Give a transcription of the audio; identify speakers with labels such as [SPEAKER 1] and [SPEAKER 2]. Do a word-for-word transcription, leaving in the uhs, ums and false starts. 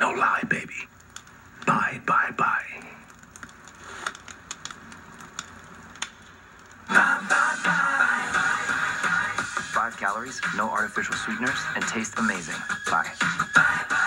[SPEAKER 1] no lie, baby. Bye, bye, bye.
[SPEAKER 2] Five calories, no artificial sweeteners, and taste amazing. Bye.